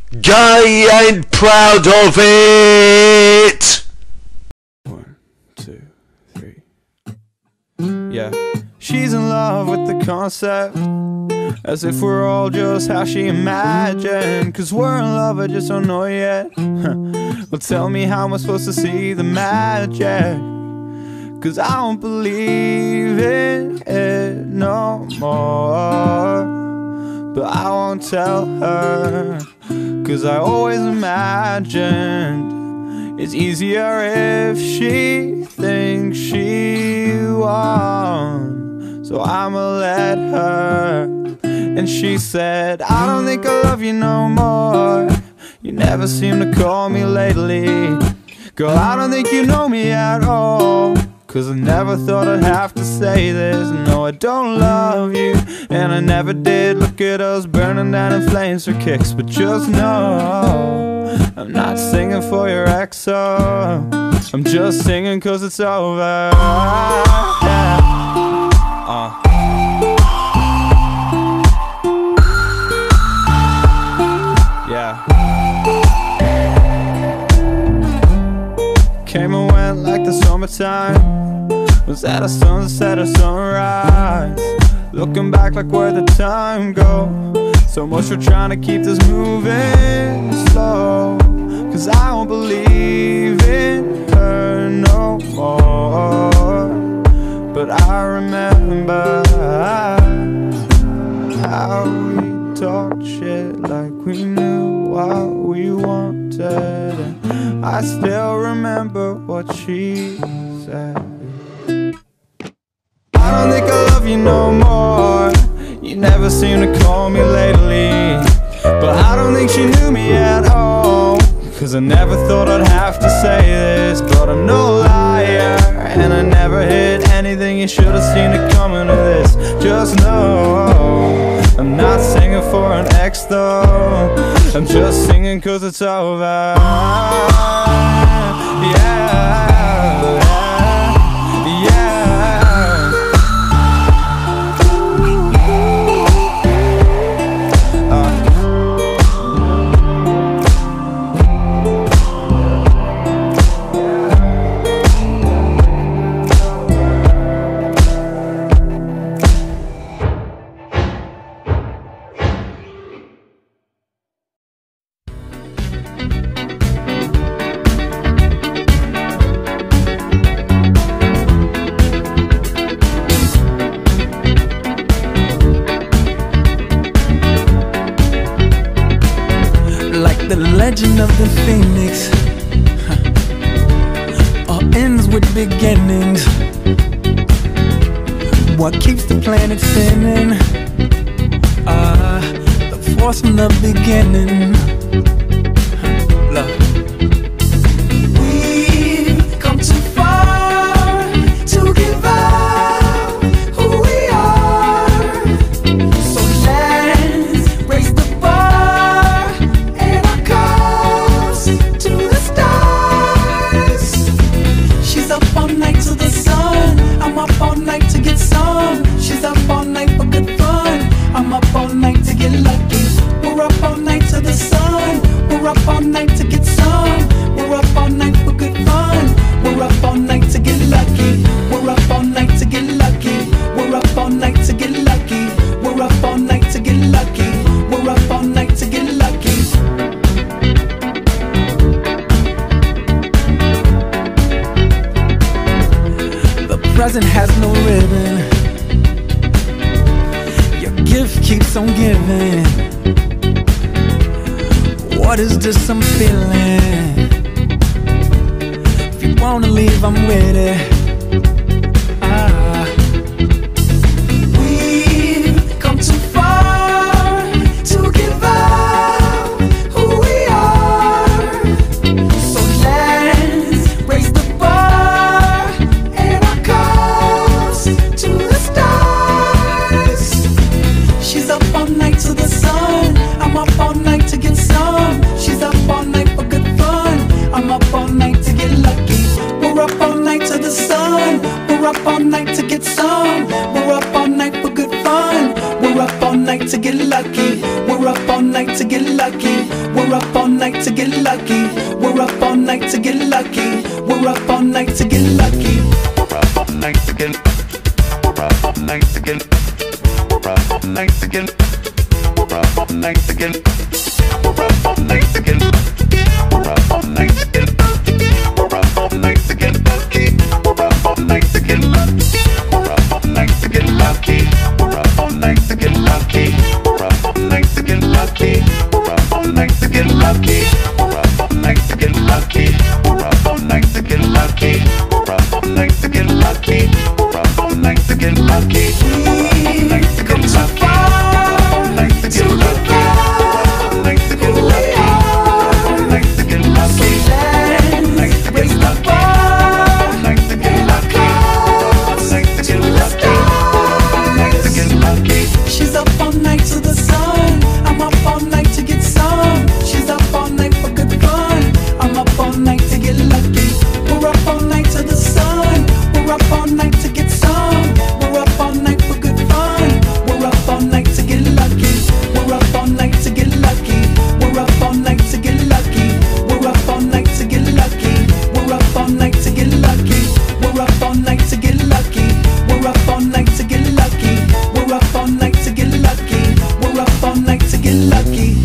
Guy ain't proud of it! 1, 2, 3. Yeah. She's in love with the concept, as if we're all just how she imagined. Cause we're in love, I just don't know yet. Well, tell me, how am I supposed to see the magic? Cause I don't believe in it no more. But I won't tell her, cause I always imagined it's easier if she thinks she won. So I'ma let her. And she said, I don't think I love you no more. You never seem to call me lately. Girl, I don't think you know me at all. Cause I never thought I'd have to say this. No, I don't love you, and I never did. Look at us burning down in flames for kicks. But just know, I'm not singing for your XO. I'm just singing cause it's over. Yeah. Came and went like the summertime. Was at a sunset or sunrise. Looking back like where'd the time go? So much for trying to keep this moving slow. Cause I don't believe in her no more. But I remember how we talked shit like we knew what we wanted. And I still remember what she said. I don't think I love you no more. You never seem to call me lately. But I don't think she knew me at all. Cause I never thought I'd have to say this. But I'm no liar, and I never hid anything. You should've seen it coming to this. Just know, I'm not singing for an ex though. I'm just singing cause it's over. Yeah. The legend of the phoenix, all ends with beginnings. What keeps the planet spinning? The force from the beginning. Love. We've come too far to give up who we are. So let's raise the bar and our cups to the stars. She's up all night to the sun. I'm up all night to get some. She's up all night for good fun. I'm up all night to get lucky. We're up all night to the sun. We're up all night to get some. We're up all night for good fun. We're up all night to get lucky. We're up all night to get lucky. We're up all night to get lucky. We're up all night to get lucky. We're up all night to get lucky. The present has no ribbon. Your gift keeps on giving. What is this I'm feeling? If you wanna leave, I'm with it. We've come too far to give up who we are. So let's raise the bar and our cups to the stars. She's up all night to the sun. I'm up all night to get some. She's up all night for good fun. I'm up all night to get lucky. We're up all night to the sun. We're up all night to get some. We're up all night for good fun. We're up all night to get lucky. We're up all night to get lucky. We're up all night to get lucky. We're up all night to get lucky. We're up all night to get lucky. We're up all night to get. We're up all night to get. We're up all night to get. We're up all night to get. We're up all night to get. We're up all night to get. We're up all night to get lucky. We're up all night to get lucky. We're up all night to get lucky. We're up all night to get lucky. We're up all night to get lucky. We're up all night to get lucky. We're up all night to get lucky. We're up all night to get lucky. We're up all night to get lucky. We're up all night to get lucky. We've come too far to give up. Who we are. So let's raise the bar and our cause to the stars. She's up all night to the sun. I'm up all night to get some. She's up all night for good fun. I'm up all night to get lucky. We're up all night to the sun. We're up all night to get some. We're up all night for good fun. We're up all night to get lucky. We're up all night to get lucky. We're up all night to get lucky. We're up all night to get lucky. We're up all night to get lucky. We're up all night to get lucky. We're up all night to get lucky. We're up all night to get lucky. We're up all night to get lucky.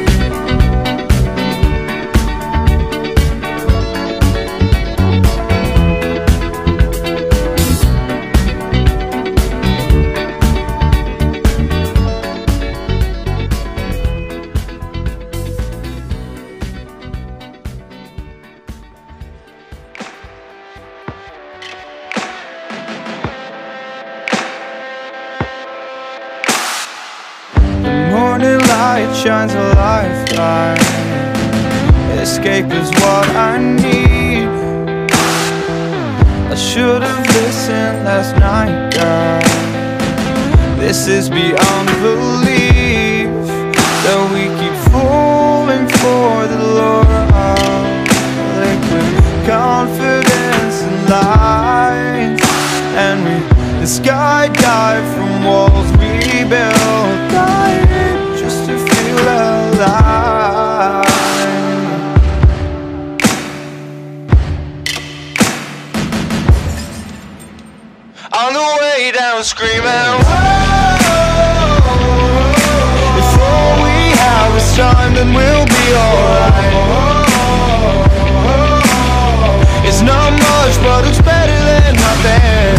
Morning light shines a lifeline. Escape is what I need. I should have listened last night, girl. This is beyond belief that we keep falling for the lure of liquid confidence and lies, and we skydive from walls we built, dying just to feel alive. On the way down screaming, whoa. If all we have is time, then we'll be alright. It's not much, but it's better than nothing.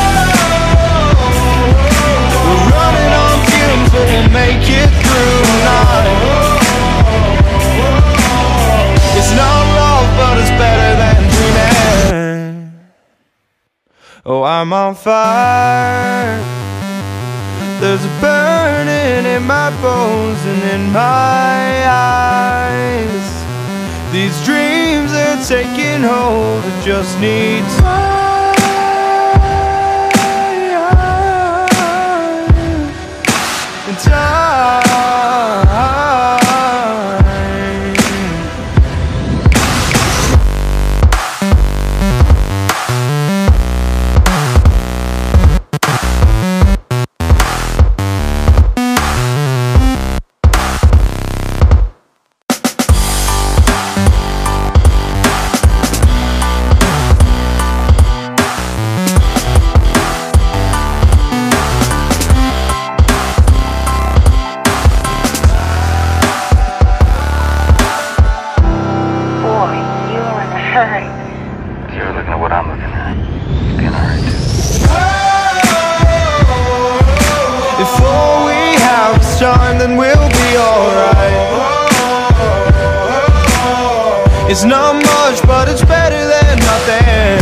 We're running on fumes, but we'll make it through tonight. It's not love, but it's better than dreaming. Oh, I'm on fire. There's a burning in my bones and in my eyes. These dreams are taking hold, I just need time. You're looking at what I'm looking at. You're being alright too. If all we have is time, then we'll be alright. It's not much, but it's better than nothing.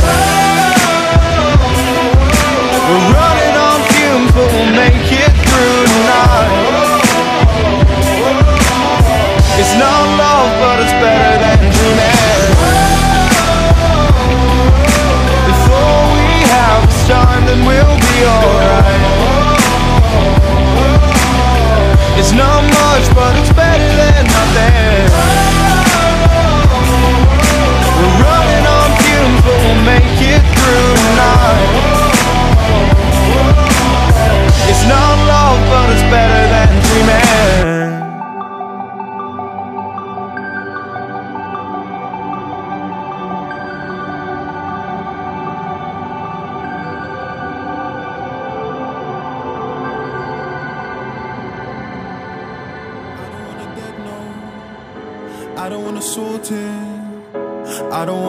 We're running on fumes, but we'll make it through tonight. It's not love, but it's better than dreaming. If all we have is time, then we'll be alright. It's not much, but it's better than nothing. We're running I don't wanna sort it. I don't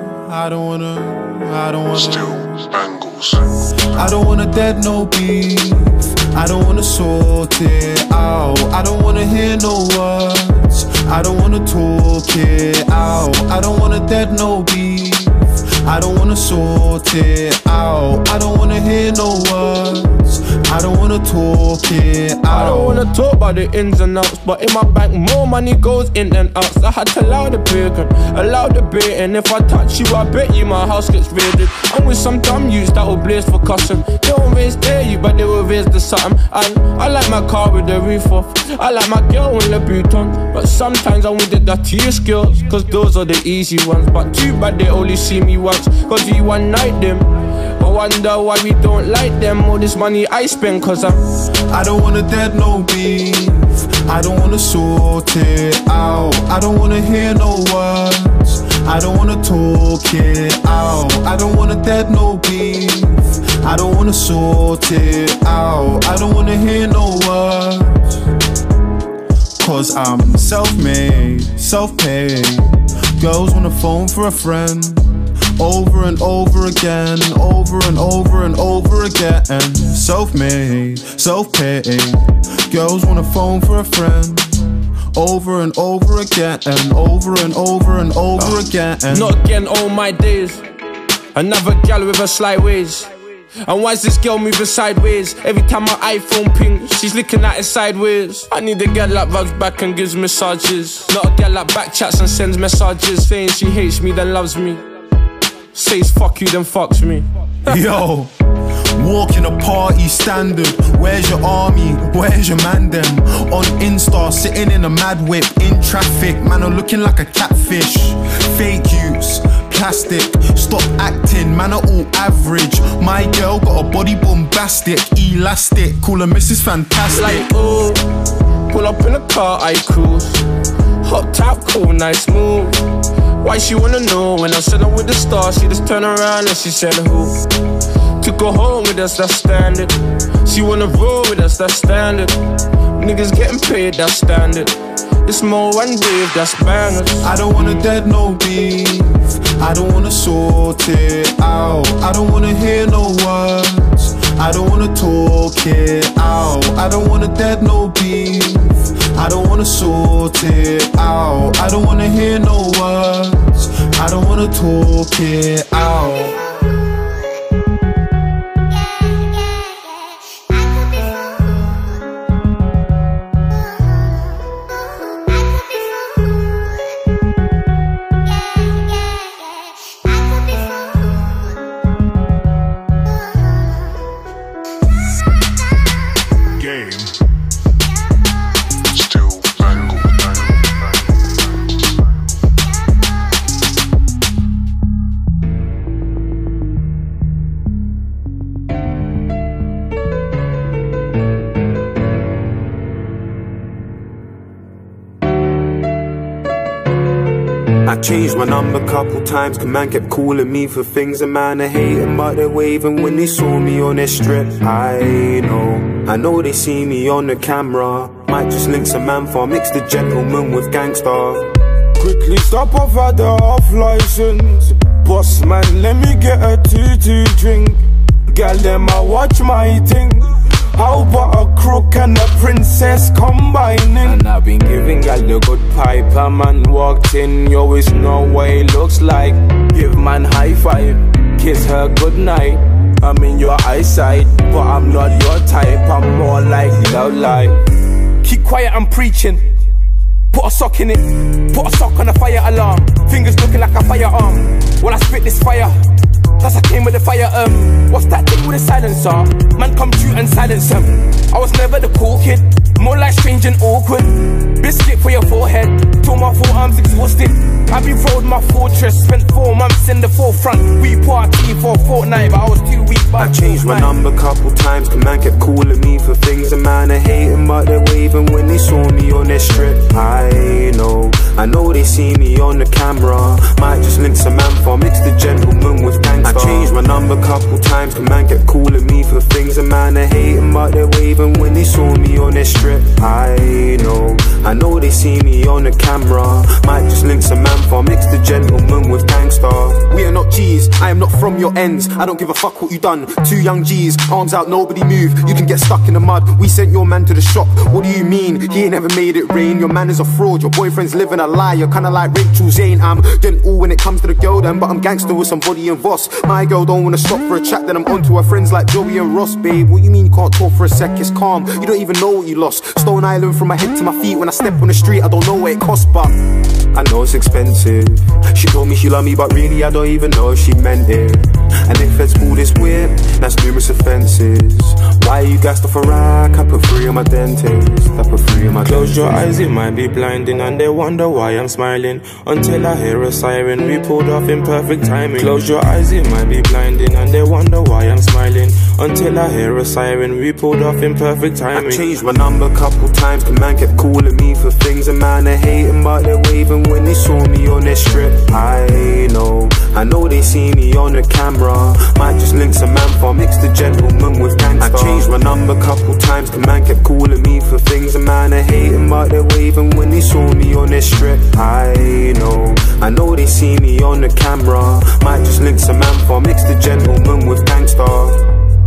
wanna Still angles. I don't wanna dead no beef. I don't wanna sort it out. I don't wanna hear no words. I don't wanna talk it out. I don't wanna dead no beef. I don't wanna sort it out. I don't wanna hear no words. I don't wanna talk it out. I don't wanna talk about the ins and outs, but in my bank more money goes in than out. I had to allow the bacon, allow the bait, and if I touch you, I bet you my house gets raided. I'm with some dumb youths that will blaze for custom. They won't raise their you, but they will raise the something. And I like my car with the roof off. I like my girl in Louboutin, but sometimes I want the dirtiest girls, cause those are the easy ones. But too bad they only see me once, cause we one night them. I wonder why we don't like them. All this money I spend, cause I don't wanna dead no beef. I don't wanna sort it out. I don't wanna hear no words. I don't wanna talk it out. I don't wanna dead no beef. I don't wanna sort it out. I don't wanna hear no words. Cause I'm self-made, self-paid. Girls wanna phone for a friend. Over and over again, over and over and over again. Self-made, self-paid. Girls wanna phone for a friend. Over and over again, over and over and over again. not again all my days. Another gal with her sly ways. And why's this girl moving sideways? Every time my iPhone pings, she's looking at it sideways. I need a girl that rubs back and gives massages. Not a girl that backchats and sends messages saying she hates me then loves me. Says fuck you then fucks me. Yo, walking a party standard. Where's your army? Where's your man them? On Insta, sitting in a mad whip in traffic. Man, I'm looking like a catfish. Fake use, plastic. Stop acting, man, are all average. My girl got a body bombastic, elastic. Call her Mrs. Fantastic. Like oh, pull up in a car, I cruise. Hot top, cool, nice move. Why she wanna know when I said I'm with the stars? She just turned around and she said who? Took her home with us, that's standard. She wanna roll with us, that's standard. Niggas getting paid, that's standard. It's more one wave, that's bangers. I don't wanna dead no beef. I don't wanna sort it out. I don't wanna hear no words. I don't wanna talk it out. I don't wanna dead no beef. I don't wanna sort it out. I don't wanna hear no words. I don't wanna talk it out. I changed my number couple times, cause man kept calling me for things. And man, I hate them, but they're waving when they saw me on their strip. I know they see me on the camera. Might just link some man for mix the gentleman with gangster. Quickly stop off at the off license. Boss man, let me get a 2-2 drink. Girl, them I watch my thing. How about a crook and a princess combining? And I've been giving gal the good pipe. A man walked in, you always know what he looks like. Give man high five, kiss her good night. I'm in your eyesight, but I'm not your type. I'm more like loud light. Keep quiet, I'm preaching. Put a sock in it, put a sock on a fire alarm. Fingers looking like a firearm. When I spit this fire, that's I came with the fire, what's that thing with a silencer? Man come true and silence him. I was never the cool kid, more like strange and awkward. Biscuit for your forehead, till my forearms exhausted. I've been rolled my fortress, spent 4 months in the forefront. We party for a fortnight, but I was too weak. I changed my number couple times, cause man kept calling me for things. And man, I hate them, but they're waving when they saw me on their strip. I I know they see me on the camera. Might just link some amber, mix the gentleman with gangster. I changed my number couple times, the man kept calling me for things a man are hating, but they're waving when they saw me on their strip. I know they see me on the camera. Might just link some amber, mix the gentleman with gangster. We are not G's, I am not from your ends. I don't give a fuck what you done. 2 young G's, arms out, nobody move. You can get stuck in the mud. We sent your man to the shop. What do you mean? He ain't never made it rain. Your man is a fraud. Your boyfriend's living a lie. You're kinda like Rachel Zane. I'm gentle when it comes to the girl then, but I'm gangster with somebody in Voss. My girl don't wanna stop for a chat, then I'm onto her friends like Joey and Ross. Babe, what you mean you can't talk for a sec? It's calm. You don't even know what you lost. Stone Island from my head to my feet. When I step on the street, I don't know what it costs, but I know it's expensive. She told me she loved me, but really I don't even know if she meant it. And if feds call this weird, that's numerous offences. Why you gassed off a rack? I put 3 on my dentist. I put 3 on my Close your eyes, it might be blinding, and they wonder why I'm smiling. Until I hear a siren, we pulled off in perfect timing. Close your eyes, it might be blinding, and they wonder why I'm smiling. Until I hear a siren, we pulled off in perfect timing. I changed my number couple times, the man kept calling me for things a man are hating, but they're waving when they saw me on their strip. I know they see me on the camera. Might just link some amber, mix the gentleman with gangster. I changed my number couple times, the man kept calling me for things a man are hating, but they're waving when they saw me on their strip. I know they see me on the camera. Might just link some amber, mix the gentleman with gangster.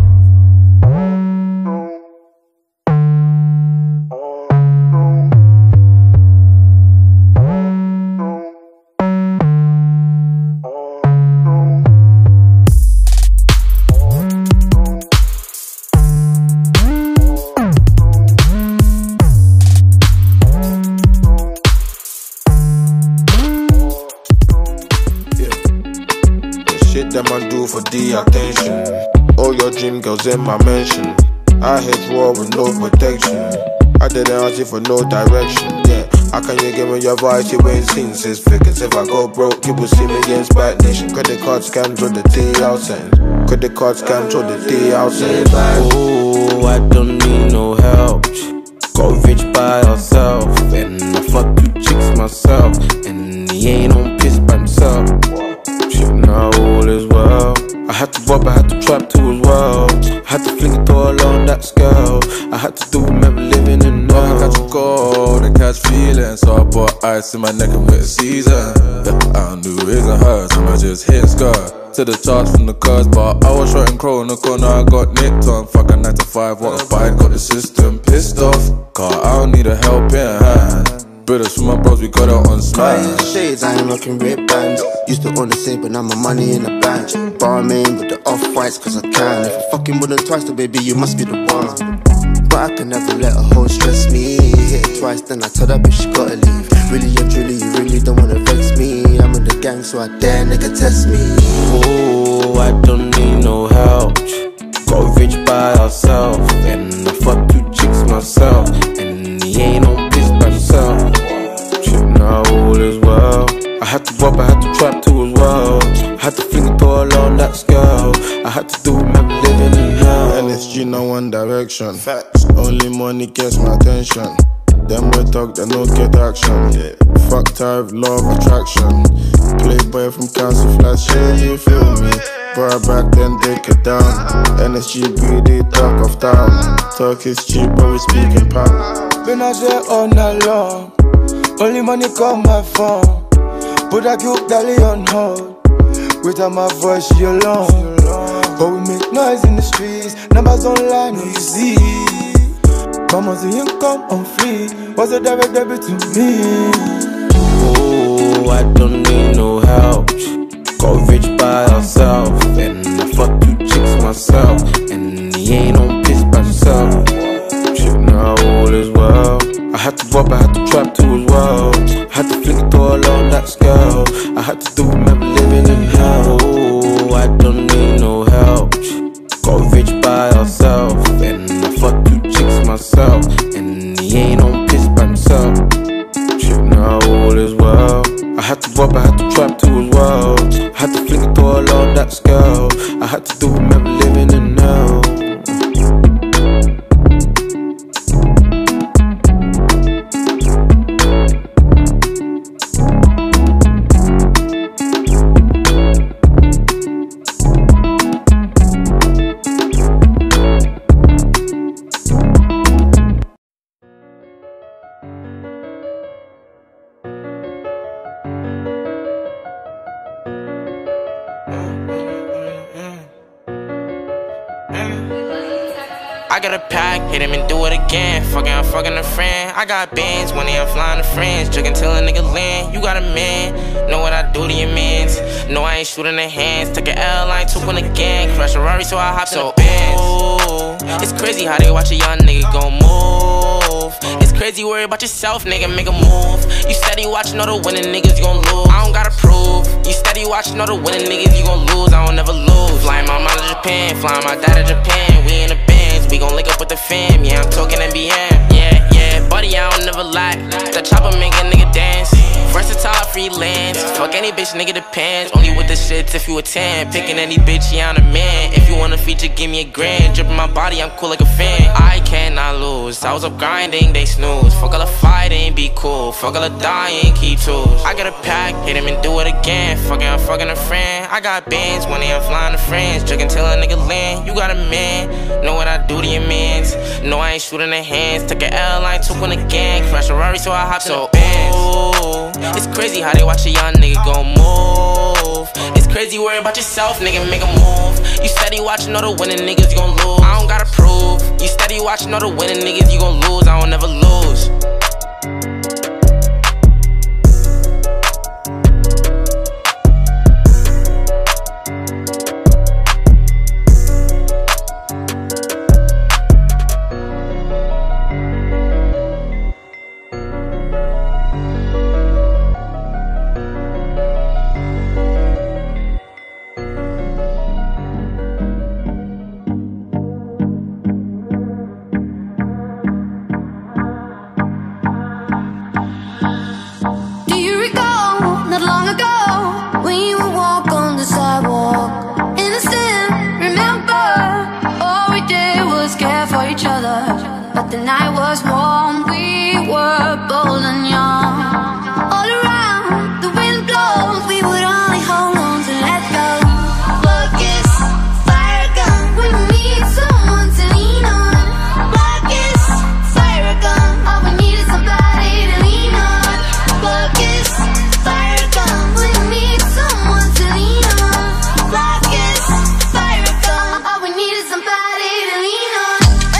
Them man do for the attention. All your dream girls in my mention. I hit war with no protection. I didn't ask you for no direction. Yeah, how can you give me your voice? You ain't seen 6 figures. If I go broke, you will see me against bad nation. Credit card scams with the T out sense. Credit card scams with the T out sense. Oh, I don't need no help. Got rich by herself, and I fuck 2 chicks myself, and he ain't on piss by himself. Now all is well. I had to rob, I had to trap too as well. I had to fling it all on that scale. I had to do remember living in now. I catch a cold and catch feelings, so I bought ice in my neck and wet season. I don't do his and hers, and I just hit scar to the charge from the cars, but I was shooting crow in the corner, I got nicked on. Fuck a 9 to 5, what a bike, got the system pissed off. Cause I don't need a helping hand. Brothers from my bros, we got it on smash. Shades, I ain't rocking red bands. Used to own the same, but now my money in the bank. Barmaid with the off-whites, cause I can. If I fucking more than twice, then baby, you must be the one. But I can never let a hoe stress me. Hit it twice, then I tell that bitch she gotta leave. Really and truly, you really don't wanna vex me. I'm in the gang, so I dare nigga test me. Oh, I don't need no help. Got rich by herself, and I fuck 2 chicks myself, and he ain't on piss by himself. Now all is well. I had to rob, I had to trap too as well. I had to fling it all on that scale. I had to do remember living in hell. LSG no one direction. Facts. Only money gets my attention. Them boy talk, they no get action. Yeah. Fuck type, law of attraction. Playboy from council flats, yeah, you feel me? Bar back then, take it down. NSG greedy, talk of town. Talk is cheap, but we speaking pound. Been out there all night long. Only money call my phone. Put that cute dolly on hold. Without my voice, she alone. But we make noise in the streets. Numbers online, no you see. Mama's the income on free. What's a direct debit to me? Oh, I don't need no help. Got rich by herself, and I fuck 2 chicks myself, and he ain't on piss by himself. Now all is well. I had to rob, I had to trap too as well. I had to fling it all on that scale. I had to do remember living in hell. Oh, I don't need no help. Got rich by herself, and I fuck 2 chicks myself, and he ain't on piss by himself. Now all is well. I had to rob, I had to trap too as well. I had to fling it all on that scale. I had to do remember living in hell. got a pack, hit him and do it again. Fucking, I'm fucking a friend. I got bands, when I'm flying to friends. Drinking till a nigga land. You got a man, know what I do to your mans. No, I ain't shooting the hands. Took an L, I ain't took one again. Crash a Rari, so I hopped in the Benz. It's crazy how they watch a young nigga gon' move. It's crazy, worry about yourself, nigga, make a move. You steady watching all the winning niggas, you gon' lose. I don't gotta prove. You steady watching all the winning niggas, you gon' lose. I don't never lose. Flying my mom to Japan, flying my dad to Japan. We in the bands, we gon' link up with the fam. Yeah, I'm talking NBM. Yeah, buddy, I don't never lie. The chopper make a nigga dance. Versatile freelance. Fuck any bitch, nigga depends. Only with the shits if you a 10. Picking any bitch, yeah, I'm a man. If you want a feature, give me a grand. Dripping my body, I'm cool like a fan. I cannot lose. I was up grinding, they snooze. Fuck all the fighting, be cool. Fuck all the dying, keep tools. I got a pack, hit him and do it again. Fucking, I'm fucking a friend. I got bands, when I'm flying to friends. Drinking till a nigga land. You got a man, know what I do to your mans. No, I ain't shooting the hands. Took an L, I ain't took one again. Crash a Rari, so I hopped in the Benz. It's crazy how they watch a young nigga gon' move. It's crazy, worry about yourself, nigga, make a move. You steady watching all the winning niggas, you gon' lose. I don't gotta prove. You steady watching all the winning niggas, you gon' lose. I don't never lose. The night was warm, we were bold and young. All around, the wind blows, we would only hold on to let go. Blackest fire gun, we need someone to lean on. Blackest fire gun, all we need is somebody to lean on. Blackest fire gun, we need someone to lean on. Blackest fire gun, all we need is somebody to lean on.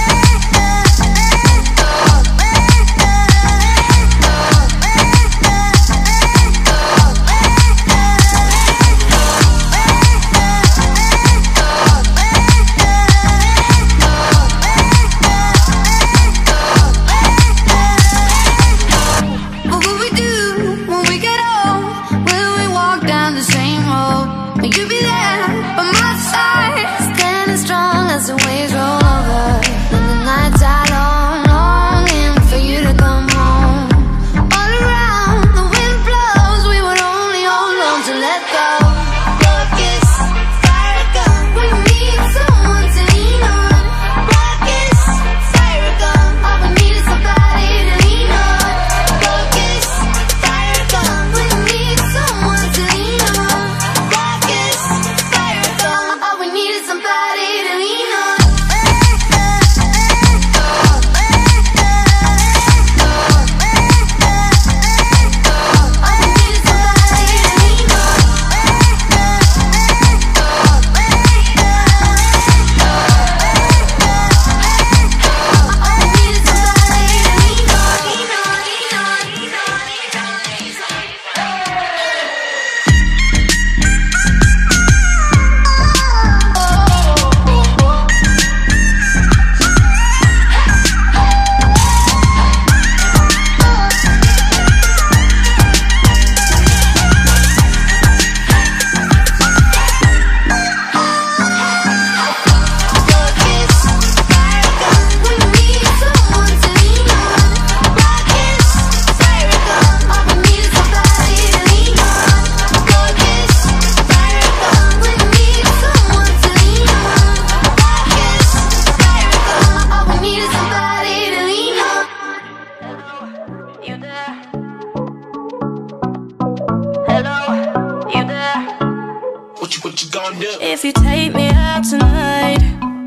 If you take me out tonight,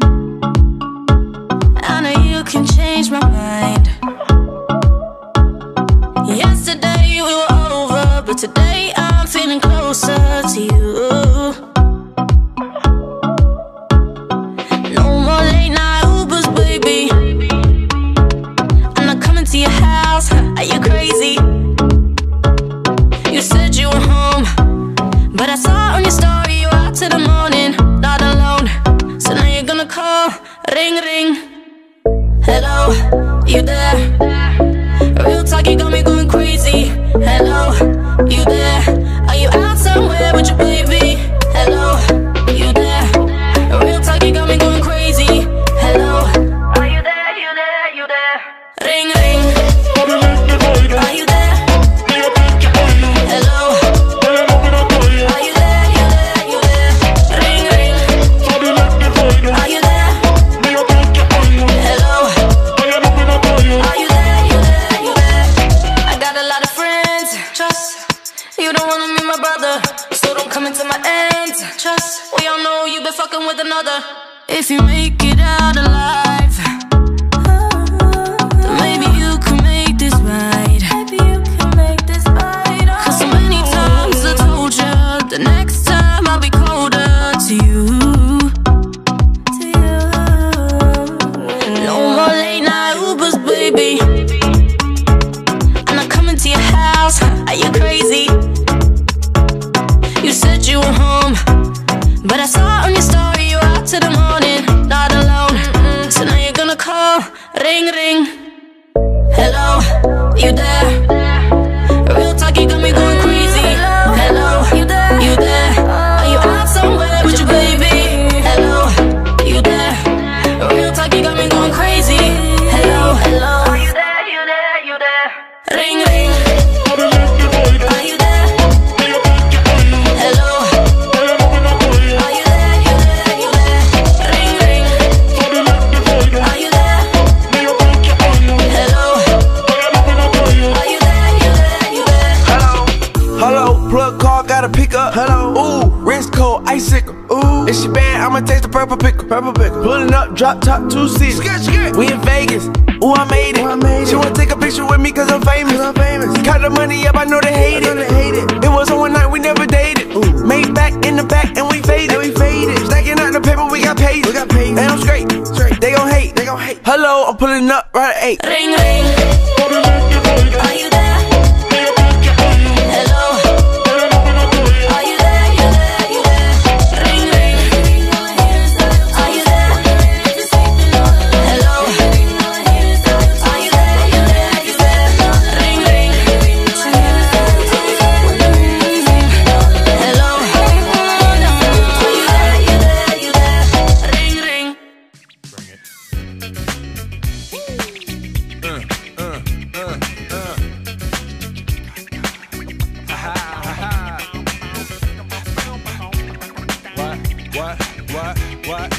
I know you can change my mind. Yesterday we were over, but today I'm feeling closer to you. No more late night Ubers, baby. Trust, you don't wanna meet my brother, so don't come into my ends. Trust, we all know you've been fucking with another. If you make it out alive, then maybe you can make this right. Cause so many times I told you, the next time I'll be colder to you. No more late night Ubers, baby. I'm not coming to your house, are you crazy? You said you were home, but I saw on your story you were out till the morning, not alone. So now you're gonna call, ring ring. Hello, you there? Real talk, you got me going crazy. Hello, you there? You there? Are you out somewhere with your baby? Hello, you there? Real talk, you got me going crazy. Hello, hello. Are you there? You there? You there? Ring ring. Are you there? Hello. Are you there? You there? You there? Ring ring. Are you there? Hello. Are you there? You there? You there? Hello, plug call, gotta pick up. Hello, ooh, wrist cold, icicle. Ooh, if she bad, I'ma taste the purple pickle. Purple pickle. Pulling up, drop top, 2 seats. We in Vegas. Ooh, I made it. She wanna take a picture with me cause I'm famous. Count the money up, I know they hate it. It was on one night, we never dated. Ooh. Made back in the back and we faded. Stacking out the paper, we got paid. And I'm straight. They gon' hate. Hello, I'm pulling up right at 8. Ring ring. Are you there? Hello. Are you there? You there? You there? Ring ring. Are you there? Hello. Are you there? You there? You there? Ring ring. Hello. Are you there? You there? You there? Ring ring. What?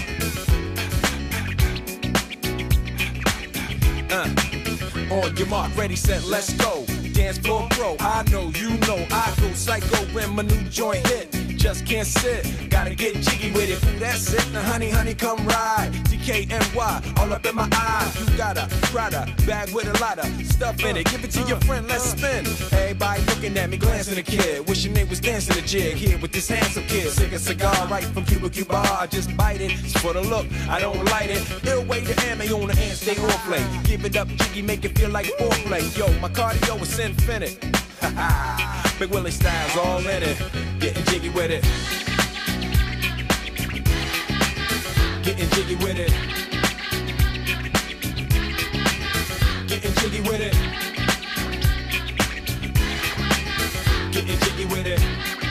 On your mark, ready, set, let's go. Dance floor pro, I know, you know, I go psycho when my new joint hit. Just can't sit, gotta get jiggy with it. Ooh, that's it, now honey, come ride. DKNY, all up in my eye. You got a Prada bag with a lot of stuff in it. Give it to your friend, let's spin. Everybody looking at me, glancing a kid. Wishing they was dancing a jig here with this handsome kid. Sick a cigar right from Cuba. I just bite it, it's for the look, I don't light it. Ill way to ammo on the hand, stay on play. Give it up, jiggy, make it feel like foreplay. Yo, my cardio is infinite. Big Willie style's all in it. Getting jiggy with it. Getting jiggy with it. Getting jiggy with it. Getting jiggy with it.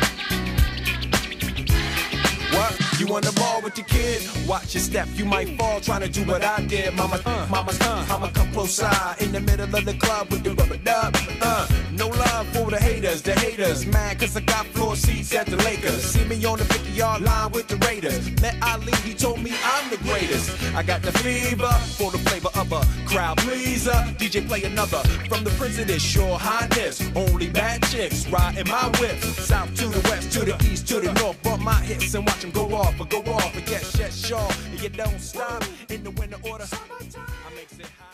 What? You on the ball with your kid? Watch your step, you might fall trying to do what I did. Mama's I'ma come close side in the middle of the club with the rubber dub. No love for the haters, mad cause I got floor seats at the Lakers. See me on the 50-yard line with the Raiders. Met Ali, he told me I'm the greatest. I got the fever for the flavor of a crowd pleaser. DJ play another from the Prince of this Shore Highness. Only bad chicks riding my whip. South to the west, to the east, to the north. Bump my hips and watch them go off. But yes, sure. And you don't stop in the winter order. I makes it hot.